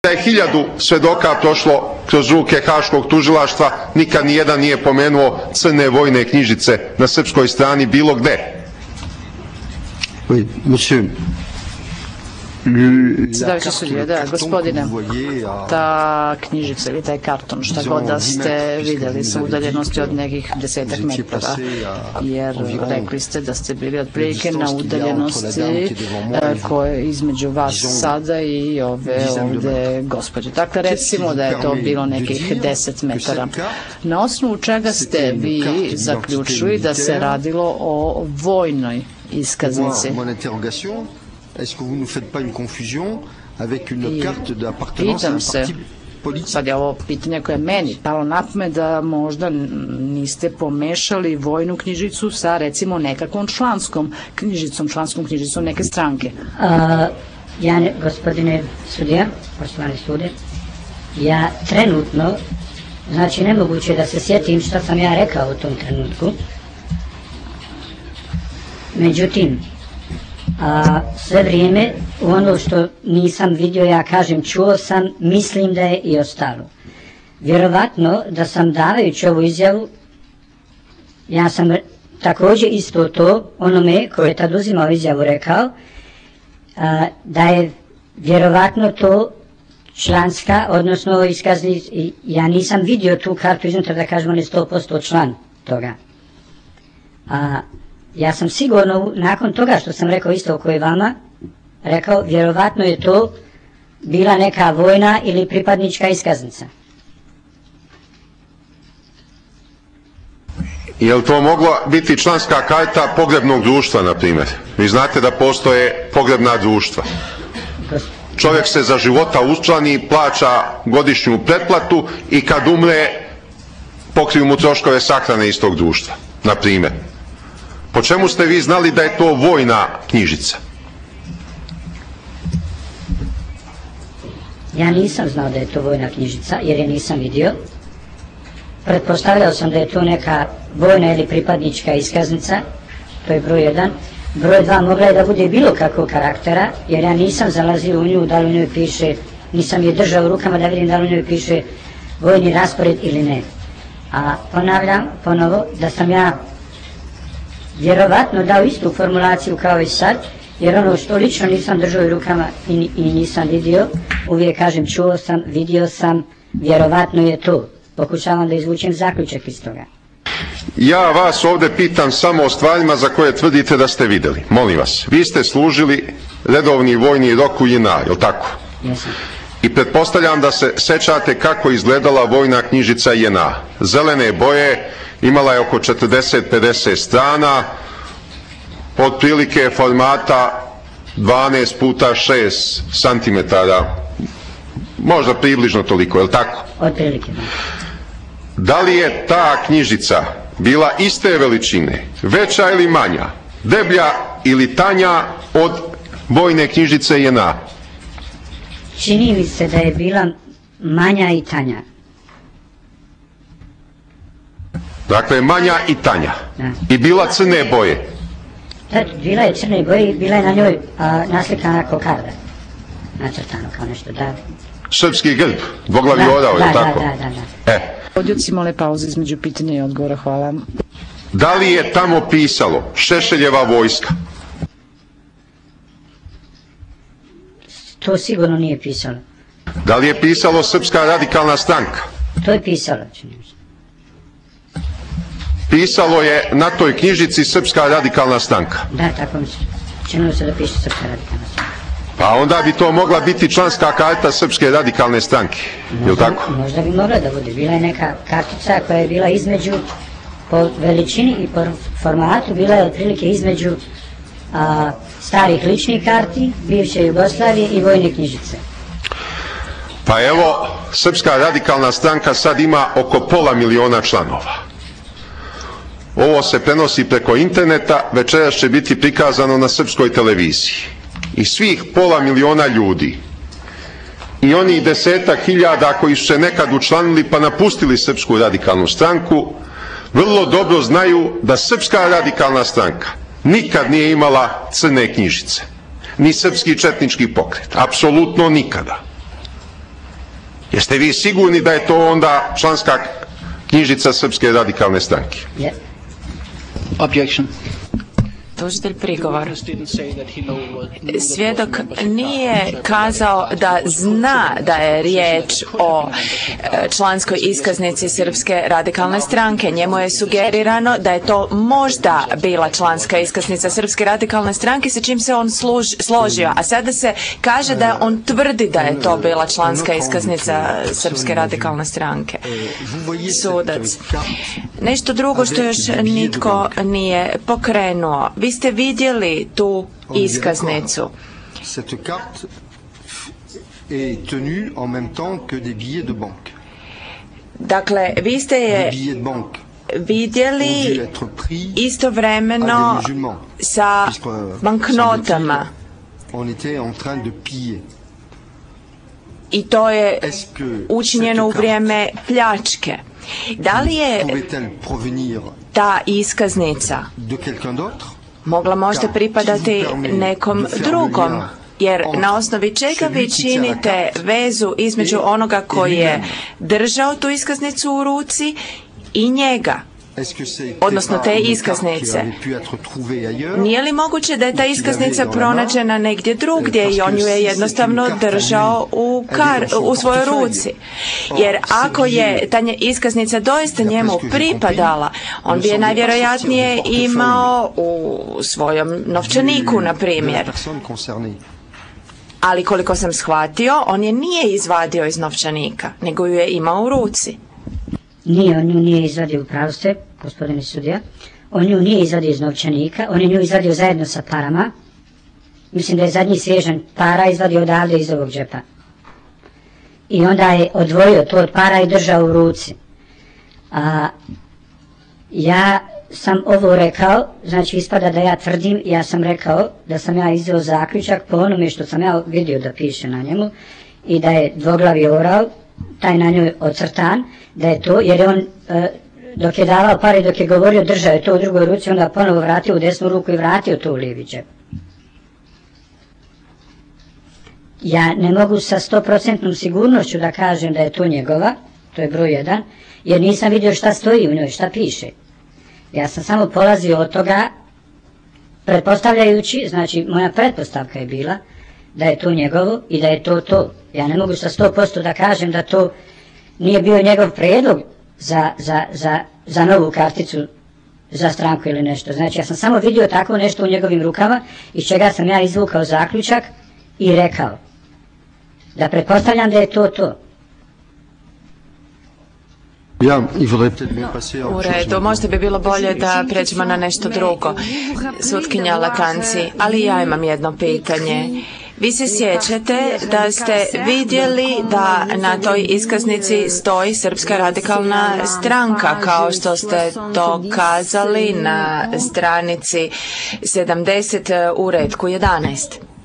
Da je 1000 svedoka prošlo kroz ruke Haškog tužilaštva, nikad nijedan nije pomenuo crne vojne knjižice na srpskoj strani bilo gde. Oui, monsieur. Predsjedavajući sudija, da, gospodine, ta knjižica ili taj karton, šta god da ste videli sa udaljenosti od nekih 10 metara, jer rekli ste da ste bili otprilike na udaljenosti koje između vas sada i ove ovde gospođe. Dakle, recimo da je to bilo nekih 10 metara. Na osnovu čega ste vi zaključili da se radilo o vojnoj iskaznici? Est-ce que vous ne faites pas une confusion avec une carte d'appartenance à un parti politique? Sad je ovo pitanje koje je meni palo na pamet da možda niste pomešali vojnu knjižicu sa recimo nekakvom članskom knjižicom neke stranke. Ja, gospodine sudija, poštovani sudije, ja trenutno, znači nemoguće da se sjetim šta sam ja rekao u tom trenutku, međutim, sve vrijeme ono što nisam vidio, ja kažem čuo sam, mislim da je i ostalo. Vjerovatno da sam davajući ovu izjavu, ja sam također isto to onome koji je tad uzimao izjavu rekao, da je vjerovatno to članska, odnosno iskazni, ja nisam vidio tu kartu iznutra da kažemo ne 100% član toga. Ja sam sigurno, nakon toga što sam rekao isto oko je vama, rekao, vjerovatno je to bila neka vojna ili pripadnička iskaznica. Je li to mogla biti članska karta pogrebnog društva, na primjer? Vi znate da postoje pogrebna društva. Čovjek se za života učlani, plaća godišnju pretplatu i kad umre, pokriju mu troškove sahrane iz tog društva, na primjer. Po čemu ste vi znali da je to vojna knjižica? Ja nisam znao da je to vojna knjižica, jer je nisam vidio. Pretpostavljao sam da je to neka vojna ili pripadnička iskaznica, to je broj 1. Broj 2 mogla je da bude bilo kakvog karaktera, jer ja nisam zalazio u nju, da li u njoj piše, nisam je držao u rukama da vidim da li u njoj piše vojni raspored ili ne. A ponavljam ponovo da sam ja vjerovatno dao istu formulaciju kao i sad, jer ono što lično nisam držao u rukama i nisam vidio, uvijek kažem čuo sam, vidio sam, vjerovatno je to. Pokušavam da izvučem zaključak iz toga. Ja vas ovdje pitam samo o stvarima za koje tvrdite da ste vidjeli. Molim vas, vi ste služili redovni vojni rok u JNA, je li tako? Jesam. I pretpostavljam da se sećate kako izgledala vojna knjižica JNA. Zelene boje, imala je oko 40-50 strana, otprilike formata 12 puta 6 cm, možda približno toliko, je li tako? Otprilike. Da li je ta knjižica bila iste veličine, veća ili manja, deblja ili tanja od vojne knjižice JNA? Čini mi se da je bila manja i tanja. Dakle, manja i tanja. Da. I bila crne boje. Da, bila je crne boje i bila je na njoj naslikana kokarda. Nacrtano kao nešto, da. Srpski grb, dvoglavi orao, je li tako? Da. Odjuci mole pauze između pitanja i odgovora, hvala. Da li je tamo pisalo Šešeljeva vojska? To sigurno nije pisalo. Da li je pisalo Srpska radikalna stranka? To je pisalo, čini mi se. Pisalo je na toj knjižici Srpska radikalna stranka. Da, tako mi se. Činilo se da piše Srpska radikalna stranka. Pa onda bi to mogla biti članska karta Srpske radikalne stranke, je li tako? Možda bi mogla da bude. Bila je neka kartica koja je bila između, po veličini i po formatu, bila je otprilike između starih ličnih karti, bivše Jugoslavije i vojne knjižice. Pa evo, Srpska radikalna stranka sad ima oko 500.000 članova. Ovo se prenosi preko interneta, večeras će biti prikazano na srpskoj televiziji. I svih 500.000 ljudi i oni 10.000 koji su se nekad učlanili pa napustili Srpsku radikalnu stranku, vrlo dobro znaju da Srpska radikalna stranka nikad nije imala crne knjižice, ni srpski četnički pokret, apsolutno nikada. Jeste vi sigurni da je to onda članska knjižica Srpske radikalne stranke? Objection. Tužitelj prigovor. Svjedok nije kazao da zna da je riječ o članskoj iskaznici Srpske radikalne stranke. Njemu je sugerirano da je to možda bila članska iskaznica Srpske radikalne stranke, sa čim se on složio. A sada se kaže da on tvrdi da je to bila članska iskaznica Srpske radikalne stranke. Sudac. Nešto drugo što još nitko nije pokrenuo. Vi ste vidjeli tu iskaznicu. Cette carte est tenue en même temps que des billets de banque. Dakle, vi ste je vidjeli istovremeno sa banknotama. On était en train de piller. I to je učinjeno u vrijeme pljačke. Da li je ta iskaznica mogla možda pripadati nekom drugom? Jer na osnovi čega vi činite vezu između onoga koji je držao tu iskaznicu u ruci i njega? Odnosno te iskaznice. Nije li moguće da je ta iskaznica pronađena negdje drugdje i on ju je jednostavno držao u svojoj ruci? Jer ako je ta iskaznica doista njemu pripadala, on bi je najvjerojatnije imao u svojom novčaniku, na primjer. Ali koliko sam shvatio, on je nije izvadio iz novčanika, nego ju je imao u ruci. Nije, on nju nije izvadio, u pravu ste, gospodine sudija. On nju nije izvadio iz novčanika, on je nju izvadio zajedno sa parama. Mislim da je zadnji svježan para izvadio odavde iz ovog džepa. I onda je odvojio to od para i držao u ruci. Ja sam ovo rekao, znači ispada da ja tvrdim, ja sam rekao da sam ja izveo zaključak po onome što sam ja vidio da piše na njemu i da je dvoglavi oral, taj na njoj ocrtan, da je to, jer je on dok je davao pare, dok je govorio, držao je to u drugoj ruci, onda ponovo vratio u desnu ruku i vratio to u lijevi džep. Ja ne mogu sa 100% sigurnošću da kažem da je to njegova, to je broj 1, jer nisam vidio šta stoji u njoj, šta piše. Ja sam samo polazio od toga, pretpostavljajući, znači moja pretpostavka je bila da je to njegovo i da je to to. Ja ne mogu sa 100% da kažem da to nije bio njegov prijedlog za novu karticu za stranku ili nešto. Znači ja sam samo vidio tako nešto u njegovim rukama iz čega sam ja izvukao zaključak i rekao da pretpostavljam da je to to. U redu, možda bi bilo bolje da pređemo na nešto drugo. Sutkinja Latanci, ali ja imam jedno pitanje. Vi se sjećate da ste vidjeli da na toj iskaznici stoji Srpska radikalna stranka, kao što ste to kazali na stranici 70 u retku 11.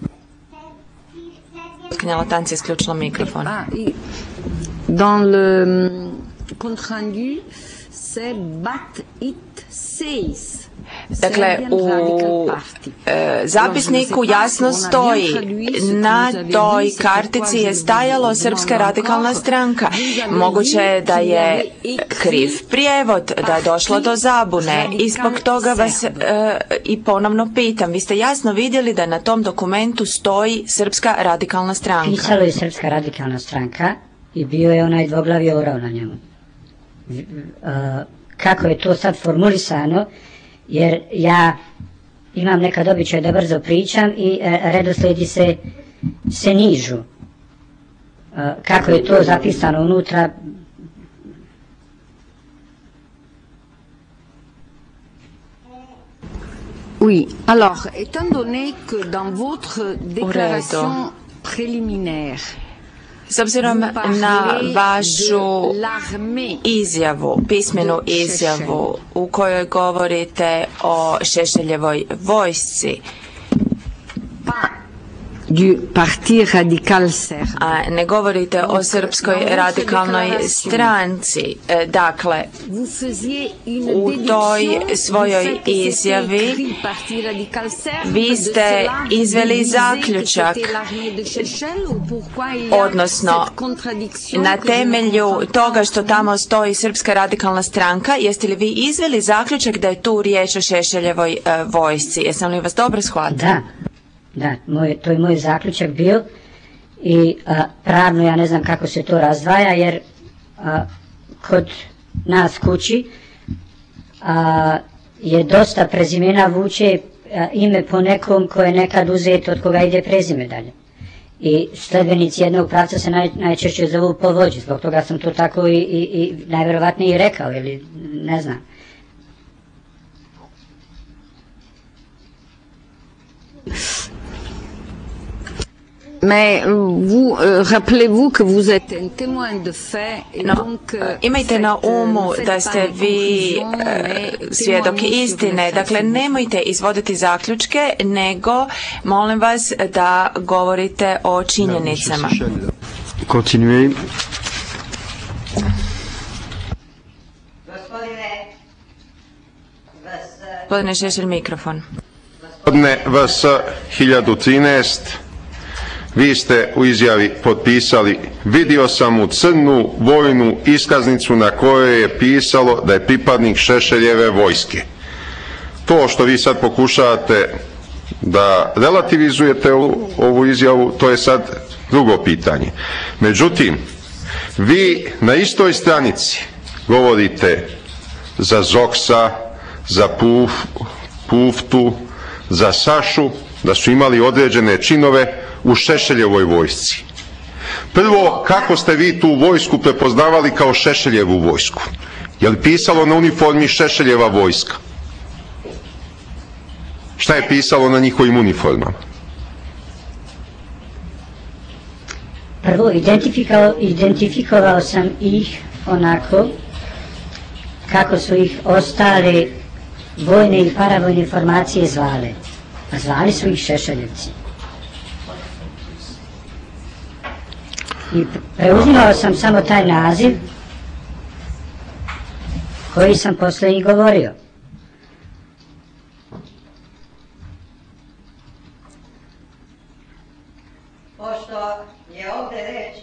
Sutkinja Latanci je isključila mikrofon. Dans le compte rendu, c'est bat it seis. Dakle, u zapisniku jasno stoji, na toj kartici je stajalo Srpska radikalna stranka. Moguće je da je kriv prijevod, da je došlo do zabune. I zbog toga vas i ponovno pitam, vi ste jasno vidjeli da na tom dokumentu stoji Srpska radikalna stranka. Pisalo je Srpska radikalna stranka i bio je onaj dvoglavi orao na njemu. Kako je to sad formulisano, jer ja imam nekad običaj da brzo pričam i redoslijedi se nižu. Kako je to zapisano unutra, Oui, alors, étant donné que dans votre déclaration préliminaire, s obzirom na vašu izjavu, pismenu izjavu u kojoj govorite o Šešeljevoj vojsci, du Parti radical serbe. A ne govorite o srpskoj radikalnoj stranci. Dakle, u toj svojoj izjavi vi ste izveli zaključak, odnosno na temelju toga što tamo stoji Srpska radikalna stranka, jeste li vi izveli zaključak da je tu riječ o Šešeljevoj vojsci? Jesam li vas dobro shvatila? Da, to je moj zaključak bio i pravno ja ne znam kako se to razdvaja, jer kod nas kući je dosta prezimena vuče ime po nekom ko je nekad uzet od koga ide prezime dalje. I sledbenici jednog pravca se najčešće zovu po vođi, zbog toga sam to tako i najverovatnije i rekao, ili ne znam. Mais vous rappelez-vous que vous êtes un témoin de fait et donc imajte na umu da ste vi svjedok istine, dakle nemojte izvoditi zaključke, nego molim vas da govorite o činjenicama. Continuez. Gospodine Šešelj, mikrofon. Gospodine VS 1013, vi ste u izjavi potpisali: vidio sam u crnu vojnu iskaznicu na kojoj je pisalo da je pripadnik Šešeljeve vojske. To što vi sad pokušavate da relativizujete ovu izjavu, to je sad drugo pitanje. Međutim, vi na istoj stranici govorite za Zoksa, za Puftu, za Sašu, da su imali određene činove u Šešeljevoj vojsci. Prvo, kako ste vi tu vojsku prepoznavali kao Šešeljevu vojsku? Je li pisalo na uniformi Šešeljeva vojska? Šta je pisalo na njihovim uniformama? Prvo, identifikovao sam ih onako kako su ih ostale vojne i paravojne formacije zvale. A zvali su ih Šešeljevci. I preuzimao sam samo taj naziv koji sam posle i govorio. Pošto je ovde reč.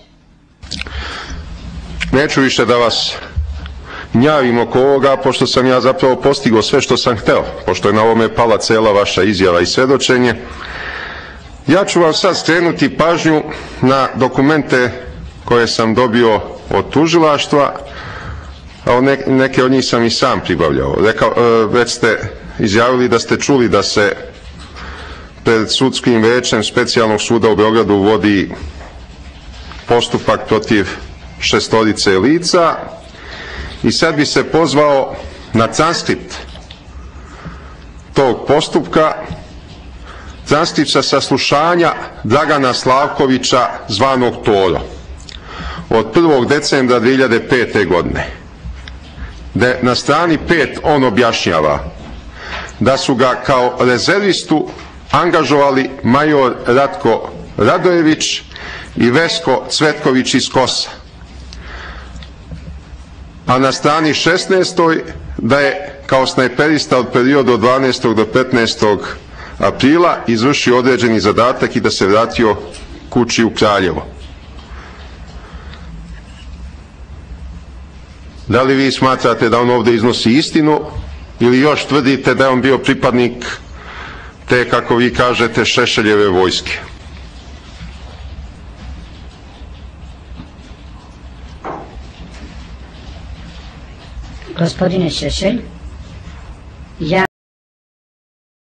Neću više da vas gnjavim oko ovoga, pošto sam ja zapravo postigao sve što sam hteo, pošto je na ovome pala cela vaša izjava i svedočenje. Ja ću vam sad skrenuti pažnju na dokumente koje sam dobio od tužilaštva, a neke od njih sam i sam pribavljao. Već ste izjavili da ste čuli da se pred sudskim većem Specijalnog suda u Beogradu vodi postupak protiv 6 lica i sad bi se pozvao na transkript tog postupka, transkript sa saslušanja Dragana Slavkovića zvanog Toro od 1. decembra 2005. godine. Na strani 5 on objašnjava da su ga kao rezervistu angažovali major Ratko Radojević i Vesko Cvetković iz Kosa. A na strani 16. da je kao snajperista od perioda od 12. do 15. aprila izvršio određeni zadatak i da se vratio kući u Kraljevo. Da li vi smatrate da on ovdje iznosi istinu ili još tvrdite da je on bio pripadnik te, kako vi kažete, Šešeljeve vojske? Gospodine Šešelj, ja